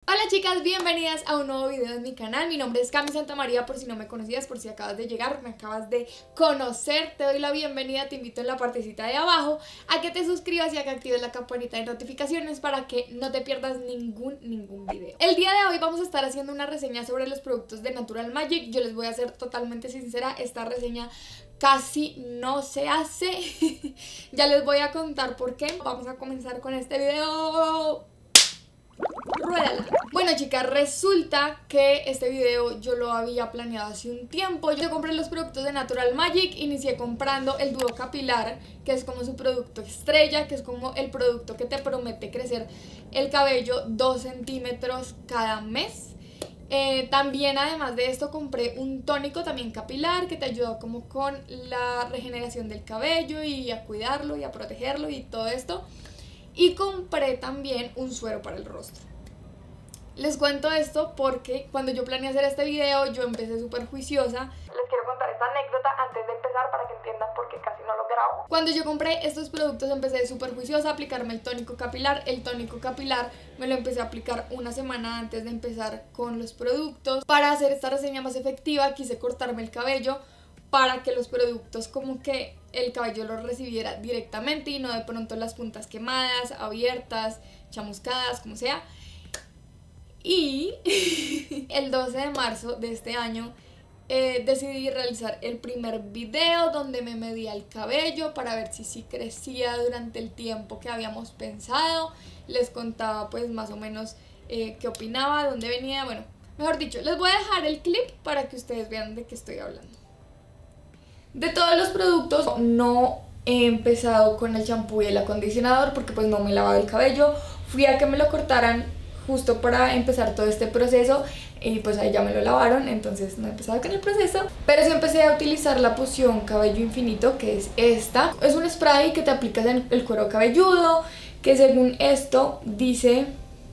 Hola chicas, bienvenidas a un nuevo video en mi canal. Mi nombre es Cami Santamaría, por si no me conocías, por si acabas de llegar, me acabas de conocer, te doy la bienvenida, te invito en la partecita de abajo a que te suscribas y a que actives la campanita de notificaciones para que no te pierdas ningún video. El día de hoy vamos a estar haciendo una reseña sobre los productos de Natural Magic. Yo les voy a ser totalmente sincera, esta reseña casi no se hace. Ya les voy a contar por qué. Vamos a comenzar con este video. Ruédala. Bueno chicas, resulta que este video yo lo había planeado hace un tiempo. Yo compré los productos de Natural Magic, inicié comprando el dúo capilar, que es como su producto estrella, que es como el producto que te promete crecer el cabello 2 centímetros cada mes. También además de esto compré un tónico también capilar que te ayuda como con la regeneración del cabello y a cuidarlo y a protegerlo y todo esto. Y compré también un suero para el rostro. Les cuento esto porque cuando yo planeé hacer este video yo empecé súper juiciosa. Les quiero contar esta anécdota antes de empezar para que entiendan por qué casi no lo grabo. Cuando yo compré estos productos empecé súper juiciosa a aplicarme el tónico capilar. El tónico capilar me lo empecé a aplicar una semana antes de empezar con los productos. Para hacer esta reseña más efectiva quise cortarme el cabello para que los productos como que el cabello lo recibiera directamente y no de pronto las puntas quemadas, abiertas, chamuscadas, como sea. Y el 12 de marzo de este año decidí realizar el primer video donde me medía el cabello para ver si sí crecía durante el tiempo que habíamos pensado. Les contaba pues más o menos qué opinaba, dónde venía, bueno, mejor dicho, les voy a dejar el clip para que ustedes vean de qué estoy hablando. De todos los productos no he empezado con el champú y el acondicionador porque pues no me he lavado el cabello. Fui a que me lo cortaran justo para empezar todo este proceso y pues ahí ya me lo lavaron, entonces no he empezado con el proceso. Pero sí empecé a utilizar la poción Cabello Infinito, que es esta. Es un spray que te aplicas en el cuero cabelludo, que según esto dice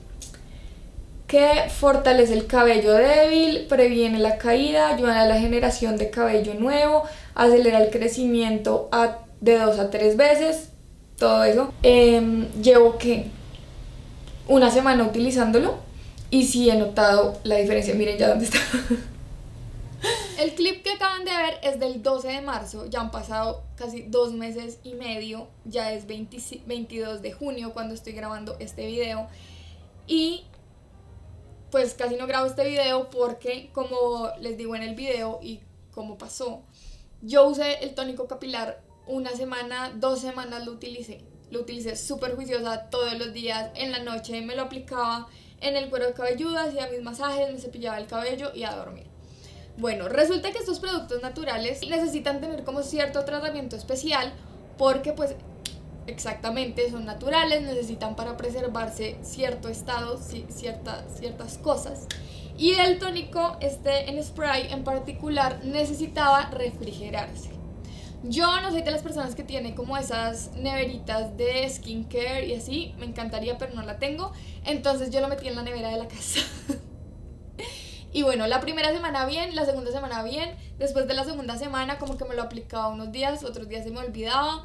que fortalece el cabello débil, previene la caída, ayuda a la generación de cabello nuevo, acelera el crecimiento de 2 a 3 veces, todo eso. Llevo que una semana utilizándolo y sí he notado la diferencia. Miren ya dónde está. El clip que acaban de ver es del 12 de marzo, ya han pasado casi 2 meses y medio, ya es 22 de junio cuando estoy grabando este video y pues casi no grabo este video porque, como les digo en el video y como pasó, yo usé el tónico capilar una semana, 2 semanas lo utilicé súper juiciosa todos los días. En la noche me lo aplicaba en el cuero cabelludo, hacía mis masajes, me cepillaba el cabello y a dormir. Bueno, resulta que estos productos naturales necesitan tener como cierto tratamiento especial porque pues exactamente son naturales, necesitan para preservarse cierto estado, ciertas cosas. Y el tónico, en spray en particular, necesitaba refrigerarse. Yo no soy de las personas que tiene como esas neveritas de skincare y así, me encantaría pero no la tengo, entonces yo lo metí en la nevera de la casa. Y bueno, la primera semana bien, la segunda semana bien, después de la segunda semana como que me lo aplicaba unos días, otros días se me olvidaba.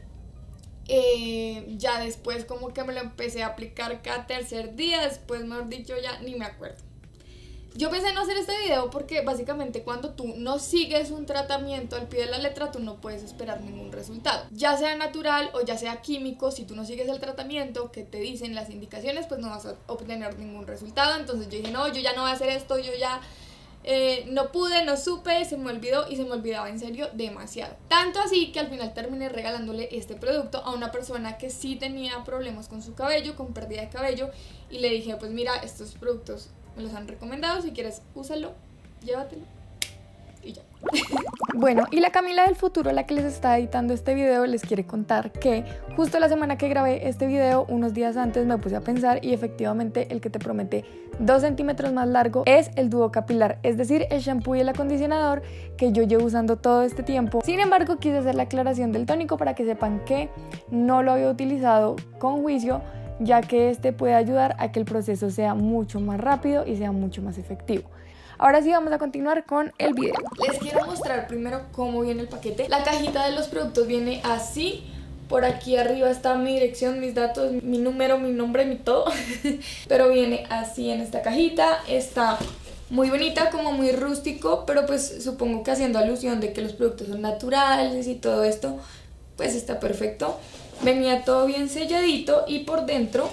Ya después como que me lo empecé a aplicar cada tercer día, después mejor dicho ya ni me acuerdo. Yo pensé en no hacer este video porque básicamente cuando tú no sigues un tratamiento al pie de la letra tú no puedes esperar ningún resultado, ya sea natural o ya sea químico. Si tú no sigues el tratamiento que te dicen las indicaciones pues no vas a obtener ningún resultado. Entonces yo dije no, yo ya no voy a hacer esto, yo ya no pude, no supe, se me olvidó y se me olvidaba en serio demasiado. Tanto así que al final terminé regalándole este producto a una persona que sí tenía problemas con su cabello, con pérdida de cabello, y le dije pues mira, estos productos me los han recomendado, si quieres úsalo, llévatelo y ya. Bueno, y la Camila del futuro, la que les está editando este video, les quiere contar que justo la semana que grabé este video, unos días antes me puse a pensar y efectivamente el que te promete 2 centímetros más largo es el dúo capilar, es decir, el shampoo y el acondicionador que yo llevo usando todo este tiempo. Sin embargo, quise hacer la aclaración del tónico para que sepan que no lo había utilizado con juicio, ya que este puede ayudar a que el proceso sea mucho más rápido y sea mucho más efectivo. Ahora sí vamos a continuar con el video. Les quiero mostrar primero cómo viene el paquete. La cajita de los productos viene así. Por aquí arriba está mi dirección, mis datos, mi número, mi nombre, mi todo. Pero viene así en esta cajita. Está muy bonita, como muy rústico, pero pues supongo que haciendo alusión de que los productos son naturales y todo esto, pues está perfecto. Venía todo bien selladito y por dentro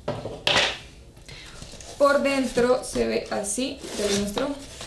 se ve así. Te lo muestro.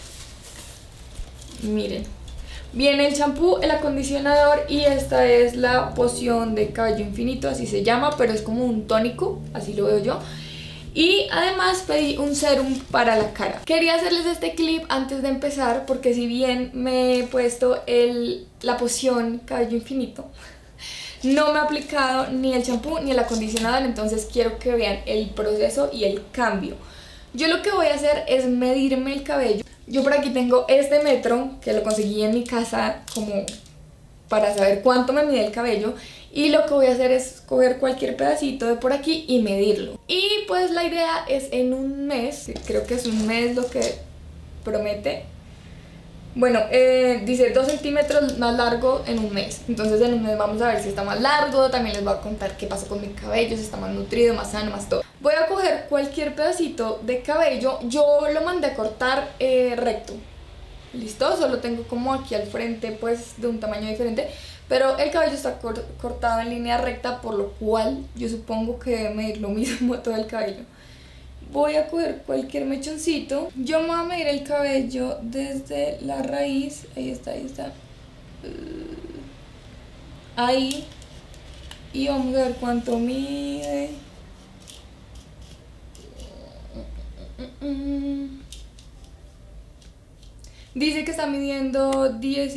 Miren, viene el champú, el acondicionador y esta es la poción de cabello infinito, así se llama, pero es como un tónico, así lo veo yo. Y además pedí un serum para la cara. Quería hacerles este clip antes de empezar porque si bien me he puesto la poción cabello infinito, no me he aplicado ni el champú ni el acondicionador, entonces quiero que vean el proceso y el cambio. Yo lo que voy a hacer es medirme el cabello. Yo por aquí tengo este metro que lo conseguí en mi casa como para saber cuánto me mide el cabello. Y lo que voy a hacer es coger cualquier pedacito de por aquí y medirlo. Y pues la idea es en un mes, creo que es un mes lo que promete. Bueno, dice 2 centímetros más largo en un mes. Entonces en un mes vamos a ver si está más largo. También les voy a contar qué pasó con mi cabello, si está más nutrido, más sano, más todo. Voy a coger cualquier pedacito de cabello. Yo lo mandé a cortar recto. ¿Listo? Solo tengo como aquí al frente pues de un tamaño diferente. Pero el cabello está cortado en línea recta, por lo cual yo supongo que debe medir lo mismo todo el cabello. Voy a coger cualquier mechoncito. Yo me voy a medir el cabello desde la raíz. Ahí está, ahí está. Ahí. Y vamos a ver cuánto mide. Dice que está midiendo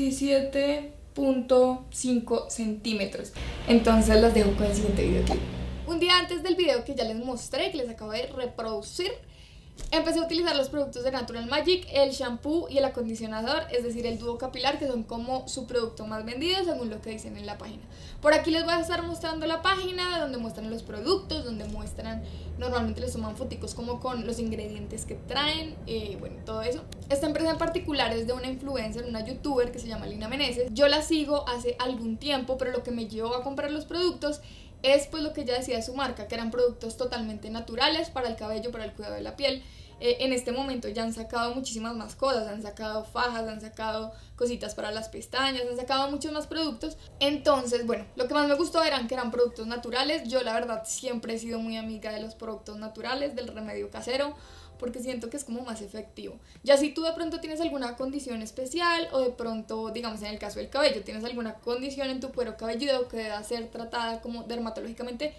17.5 centímetros. Entonces las dejo con el siguiente videoclip. Un día antes del video que ya les mostré, que les acabo de reproducir, empecé a utilizar los productos de Natural Magic, el shampoo y el acondicionador, es decir, el dúo capilar, que son como su producto más vendido según lo que dicen en la página. Por aquí les voy a estar mostrando la página donde muestran los productos, donde muestran, normalmente les toman foticos como con los ingredientes que traen, bueno, todo eso. Esta empresa en particular es de una influencer, una youtuber que se llama Lina Meneses. Yo la sigo hace algún tiempo, pero lo que me llevó a comprar los productos es pues lo que ella decía de su marca, que eran productos totalmente naturales para el cabello, para el cuidado de la piel. En este momento ya han sacado muchísimas más cosas, han sacado fajas, han sacado cositas para las pestañas, han sacado muchos más productos. Entonces, bueno, lo que más me gustó eran que eran productos naturales. Yo la verdad siempre he sido muy amiga de los productos naturales, del remedio casero, porque siento que es como más efectivo. Ya si tú de pronto tienes alguna condición especial o de pronto, digamos en el caso del cabello, tienes alguna condición en tu cuero cabelludo que deba ser tratada como dermatológicamente,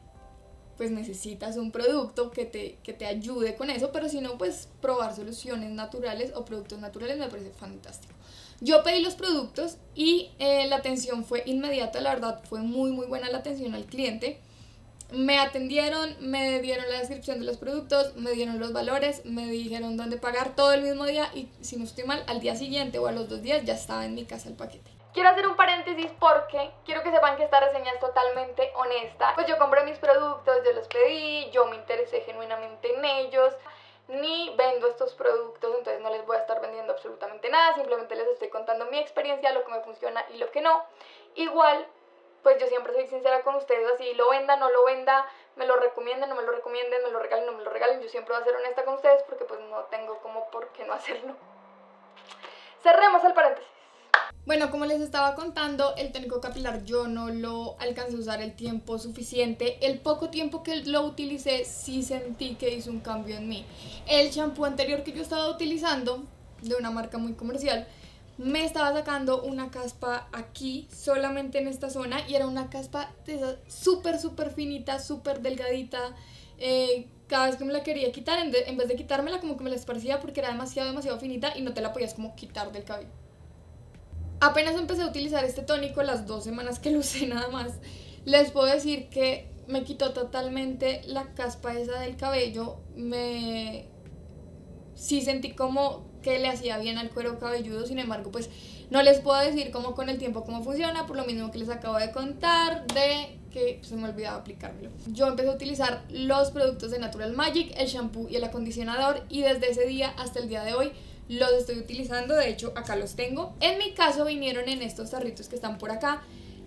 pues necesitas un producto que te ayude con eso, pero si no, pues probar soluciones naturales o productos naturales me parece fantástico. Yo pedí los productos y la atención fue inmediata, la verdad fue muy buena la atención al cliente. Me atendieron, me dieron la descripción de los productos, me dieron los valores, me dijeron dónde pagar todo el mismo día y si no estoy mal, al día siguiente o a los 2 días ya estaba en mi casa el paquete. Quiero hacer un paréntesis porque quiero que sepan que esta reseña es totalmente honesta. Pues yo compré mis productos, yo los pedí, yo me interesé genuinamente en ellos, ni vendo estos productos, entonces no les voy a estar vendiendo absolutamente nada, simplemente les estoy contando mi experiencia, lo que me funciona y lo que no. Igual, pues yo siempre soy sincera con ustedes, así lo venda, no lo venda, me lo recomienden, no me lo recomienden, me lo regalen, no me lo regalen, yo siempre voy a ser honesta con ustedes porque pues no tengo como por qué no hacerlo. Cerremos el paréntesis. Bueno, como les estaba contando, el tónico capilar yo no lo alcancé a usar el tiempo suficiente. El poco tiempo que lo utilicé sí sentí que hizo un cambio en mí. El shampoo anterior que yo estaba utilizando, de una marca muy comercial, me estaba sacando una caspa aquí, solamente en esta zona, y era una caspa súper finita, súper delgadita. Cada vez que me la quería quitar, en vez de quitármela, como que me la esparcía porque era demasiado finita y no te la podías como quitar del cabello. Apenas empecé a utilizar este tónico, las 2 semanas que lo usé nada más, les puedo decir que me quitó totalmente la caspa esa del cabello. Sí sentí como que le hacía bien al cuero cabelludo, sin embargo pues no les puedo decir como con el tiempo cómo funciona, por lo mismo que les acabo de contar de que se me olvidaba aplicármelo. Yo empecé a utilizar los productos de Natural Magic, el shampoo y el acondicionador, y desde ese día hasta el día de hoy los estoy utilizando. De hecho acá los tengo. En mi caso vinieron en estos tarritos que están por acá.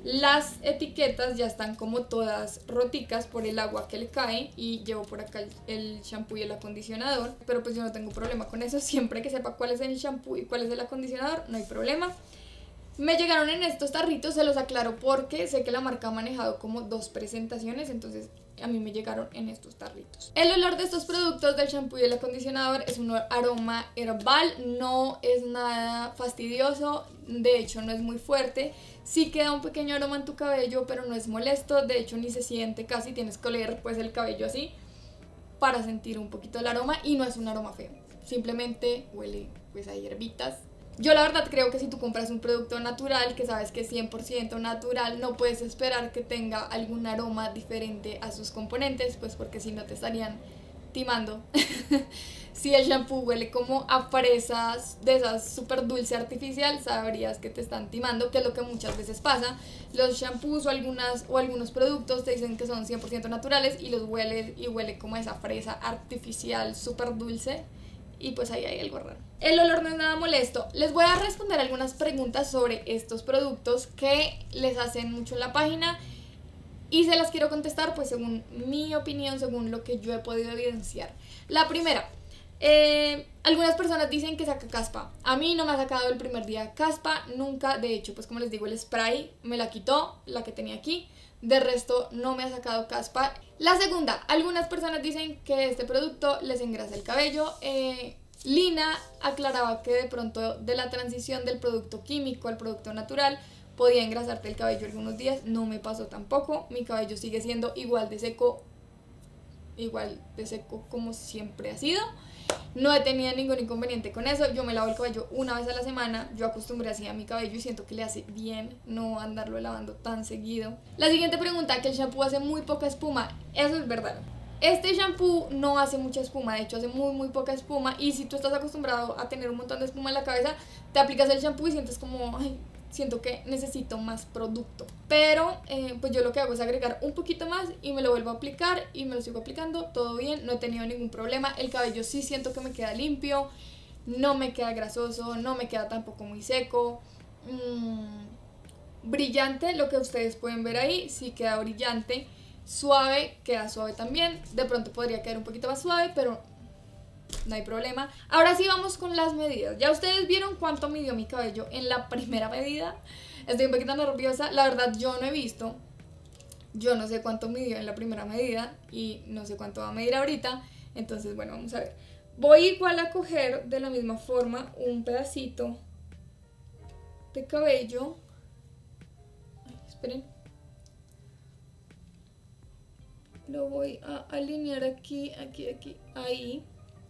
Las etiquetas ya están como todas roticas por el agua que le cae y llevo por acá el shampoo y el acondicionador, pero pues yo no tengo problema con eso, siempre que sepa cuál es el shampoo y cuál es el acondicionador, no hay problema. Me llegaron en estos tarritos, se los aclaro porque sé que la marca ha manejado como 2 presentaciones, entonces a mí me llegaron en estos tarritos. El olor de estos productos del shampoo y el acondicionador es un aroma herbal, no es nada fastidioso, de hecho no es muy fuerte, sí queda un pequeño aroma en tu cabello, pero no es molesto, de hecho ni se siente casi, tienes que oler pues el cabello así para sentir un poquito el aroma y no es un aroma feo, simplemente huele pues a hierbitas. Yo la verdad creo que si tú compras un producto natural, que sabes que es 100% natural, no puedes esperar que tenga algún aroma diferente a sus componentes, pues porque si no te estarían timando. Si el shampoo huele como a fresas de esas súper dulce artificial, sabrías que te están timando, que es lo que muchas veces pasa. Los shampoos o algunos productos te dicen que son 100% naturales y los hueles y huele como a esa fresa artificial súper dulce. Y pues ahí hay algo raro. El olor no es nada molesto. Les voy a responder algunas preguntas sobre estos productos que les hacen mucho en la página y se las quiero contestar pues según mi opinión, según lo que yo he podido evidenciar. La primera, algunas personas dicen que saca caspa. A mí no me ha sacado el primer día caspa, nunca. De hecho, pues como les digo, el spray me la quitó, la que tenía aquí. De resto no me ha sacado caspa. La segunda, algunas personas dicen que este producto les engrasa el cabello. Lina aclaraba que de pronto de la transición del producto químico al producto natural podía engrasarte el cabello algunos días. No me pasó tampoco, mi cabello sigue siendo igual de seco como siempre ha sido. No he tenido ningún inconveniente con eso. Yo me lavo el cabello una vez a la semana. Yo acostumbré así a mi cabello y siento que le hace bien no andarlo lavando tan seguido. La siguiente pregunta, que el shampoo hace muy poca espuma. Eso es verdad. Este shampoo no hace mucha espuma, de hecho hace muy poca espuma. Y si tú estás acostumbrado a tener un montón de espuma en la cabeza, te aplicas el shampoo y sientes como, ay, siento que necesito más producto. Pero pues yo lo que hago es agregar un poquito más y me lo vuelvo a aplicar y me lo sigo aplicando, todo bien, no he tenido ningún problema. El cabello sí siento que me queda limpio, no me queda grasoso, no me queda tampoco muy seco. Brillante, lo que ustedes pueden ver ahí, sí queda brillante. Suave, queda suave también. De pronto podría quedar un poquito más suave, pero no hay problema. Ahora sí vamos con las medidas. Ya ustedes vieron cuánto midió mi cabello en la primera medida. Estoy un poquito nerviosa. La verdad yo no he visto. Yo no sé cuánto midió en la primera medida y no sé cuánto va a medir ahorita. Entonces bueno, vamos a ver. Voy igual a coger de la misma forma un pedacito de cabello. Ay, esperen. Lo voy a alinear aquí, ahí.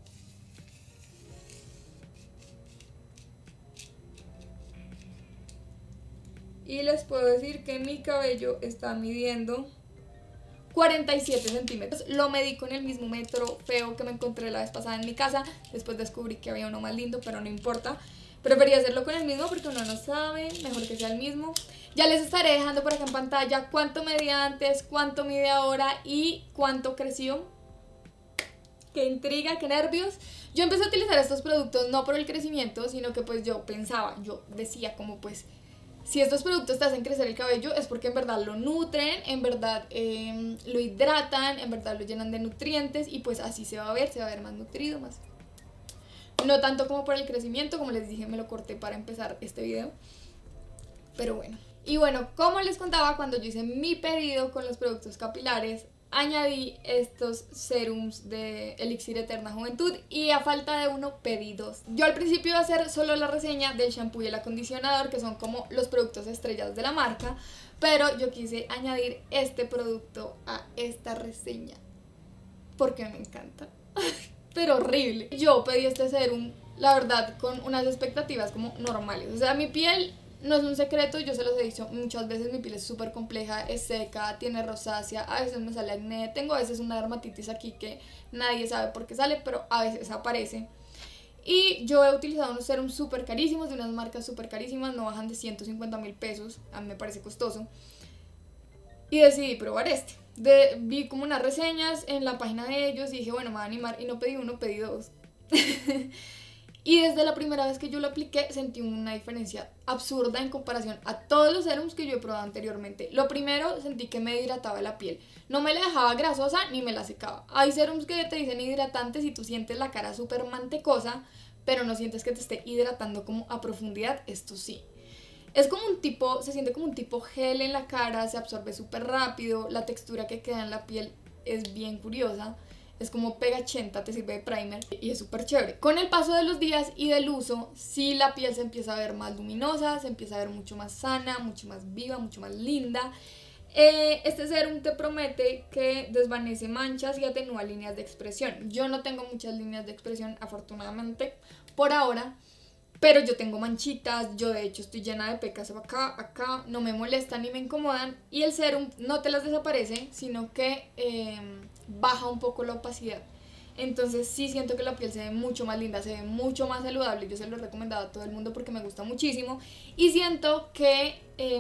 Y les puedo decir que mi cabello está midiendo 47 centímetros. Lo medí con el mismo metro feo que me encontré la vez pasada en mi casa. Después descubrí que había uno más lindo, pero no importa. Preferí hacerlo con el mismo porque uno no sabe, mejor que sea el mismo. Ya les estaré dejando por acá en pantalla cuánto medía antes, cuánto mide ahora y cuánto creció. Qué intriga, qué nervios. Yo empecé a utilizar estos productos no por el crecimiento, sino que pues yo decía como pues si estos productos te hacen crecer el cabello es porque en verdad lo nutren, en verdad lo hidratan, en verdad lo llenan de nutrientes y pues así se va a ver más nutrido, más... No tanto como por el crecimiento, como les dije me lo corté para empezar este video, pero bueno. Y bueno, como les contaba, cuando yo hice mi pedido con los productos capilares, añadí estos serums de Elixir Eterna Juventud y a falta de uno pedí dos. Yo al principio iba a hacer solo la reseña del shampoo y el acondicionador, que son como los productos estrellas de la marca, pero yo quise añadir este producto a esta reseña porque me encanta. Pero horrible. Yo pedí este serum, la verdad, con unas expectativas como normales. O sea, mi piel... No es un secreto, yo se los he dicho muchas veces, mi piel es súper compleja, es seca, tiene rosácea, a veces me sale acné, tengo a veces una dermatitis aquí que nadie sabe por qué sale, pero a veces aparece. Y yo he utilizado unos serums súper carísimos, de unas marcas súper carísimas, no bajan de 150.000 pesos, a mí me parece costoso. Y decidí probar este. Vi como unas reseñas en la página de ellos y dije, bueno, me voy a animar y no pedí uno, pedí dos. Y desde la primera vez que yo lo apliqué sentí una diferencia absurda en comparación a todos los serums que yo he probado anteriormente. Lo primero, sentí que me hidrataba la piel. No me la dejaba grasosa ni me la secaba. Hay serums que te dicen hidratantes y tú sientes la cara súper mantecosa, pero no sientes que te esté hidratando como a profundidad. Esto sí. Es como un tipo, se siente como un tipo gel en la cara, se absorbe súper rápido, la textura que queda en la piel es bien curiosa. Es como pegachenta, te sirve de primer y es súper chévere. Con el paso de los días y del uso, sí la piel se empieza a ver más luminosa, se empieza a ver mucho más sana, mucho más viva, mucho más linda. Este serum te promete que desvanece manchas y atenúa líneas de expresión. Yo no tengo muchas líneas de expresión, afortunadamente, por ahora. Pero yo tengo manchitas, yo de hecho estoy llena de pecas acá, no me molestan ni me incomodan. Y el serum no te las desaparece, sino que baja un poco la opacidad. Entonces sí siento que la piel se ve mucho más linda, se ve mucho más saludable. Yo se lo he recomendado a todo el mundo porque me gusta muchísimo. Y siento que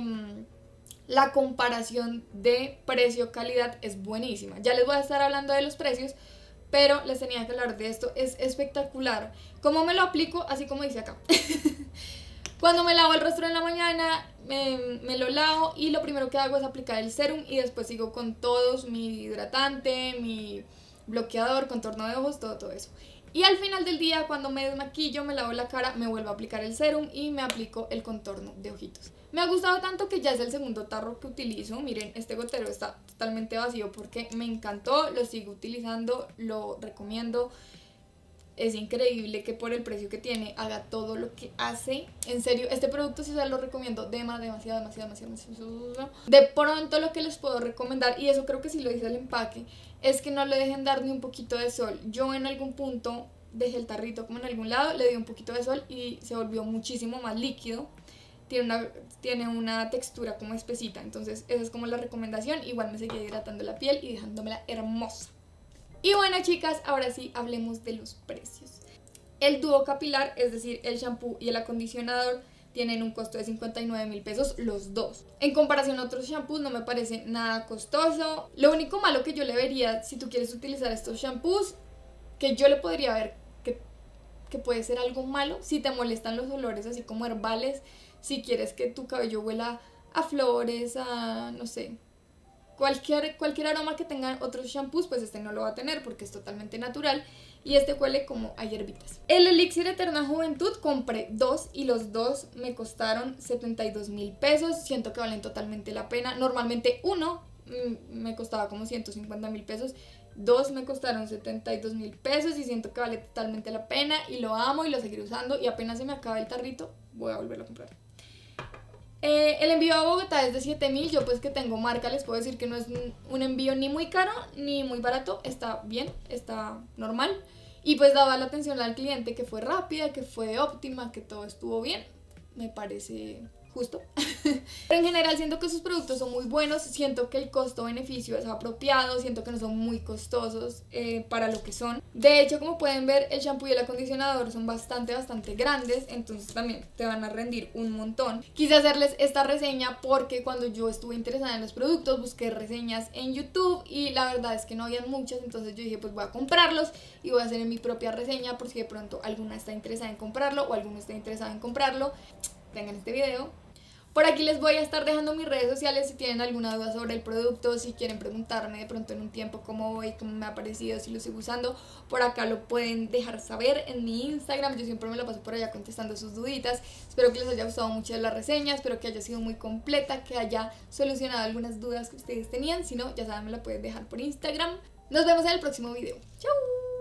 la comparación de precio-calidad es buenísima. Ya les voy a estar hablando de los precios, pero les tenía que hablar de esto, es espectacular. ¿Cómo me lo aplico? Así como dice acá. Cuando me lavo el rostro en la mañana, me lo lavo y lo primero que hago es aplicar el serum y después sigo con todos, mi hidratante, mi bloqueador, contorno de ojos, todo eso. Y al final del día, cuando me desmaquillo, me lavo la cara, me vuelvo a aplicar el serum y me aplico el contorno de ojitos. Me ha gustado tanto que ya es el segundo tarro que utilizo. Miren, este gotero está totalmente vacío porque me encantó, lo sigo utilizando, lo recomiendo. Es increíble que por el precio que tiene haga todo lo que hace. En serio, este producto sí se lo recomiendo demasiado. De pronto lo que les puedo recomendar, y eso creo que sí lo dice el empaque, es que no le dejen dar ni un poquito de sol. Yo en algún punto dejé el tarrito como en algún lado, le di un poquito de sol y se volvió muchísimo más líquido. Tiene una textura como espesita, entonces esa es como la recomendación. Igual me seguía hidratando la piel y dejándomela hermosa. Y bueno, chicas, ahora sí hablemos de los precios. El dúo capilar, es decir, el shampoo y el acondicionador, tienen un costo de 59.000 pesos los dos. En comparación a otros shampoos no me parece nada costoso. Lo único malo que yo le vería si tú quieres utilizar estos shampoos, que yo le podría ver que puede ser algo malo, si te molestan los olores así como herbales, si quieres que tu cabello huela a flores, a no sé, cualquier aroma que tengan otros shampoos, pues este no lo va a tener porque es totalmente natural y este huele como a hierbitas. El elixir Eterna Juventud compré dos y los dos me costaron 72.000 pesos. Siento que valen totalmente la pena. Normalmente uno me costaba como 150.000 pesos, dos me costaron 72.000 pesos y siento que vale totalmente la pena y lo amo y lo seguiré usando, y apenas se me acaba el tarrito voy a volverlo a comprar. El envío a Bogotá es de 7.000. Yo pues que tengo marca les puedo decir que no es un envío ni muy caro ni muy barato, está bien, está normal. Y pues daba la atención al cliente, que fue rápida, que fue óptima, que todo estuvo bien, me parece justo. Pero en general siento que sus productos son muy buenos, siento que el costo-beneficio es apropiado, siento que no son muy costosos para lo que son. De hecho, como pueden ver, el shampoo y el acondicionador son bastante grandes, entonces también te van a rendir un montón. Quise hacerles esta reseña porque cuando yo estuve interesada en los productos busqué reseñas en YouTube y la verdad es que no había muchas, entonces yo dije pues voy a comprarlos y voy a hacer mi propia reseña por si de pronto alguna está interesada en comprarlo o alguno está interesado en comprarlo. Tengan este video. Por aquí les voy a estar dejando mis redes sociales si tienen alguna duda sobre el producto, si quieren preguntarme de pronto en un tiempo cómo voy, cómo me ha parecido, si lo estoy usando. Por acá lo pueden dejar saber en mi Instagram, yo siempre me lo paso por allá contestando sus duditas. Espero que les haya gustado mucho la reseña, espero que haya sido muy completa, que haya solucionado algunas dudas que ustedes tenían. Si no, ya saben, me la pueden dejar por Instagram. Nos vemos en el próximo video. ¡Chao!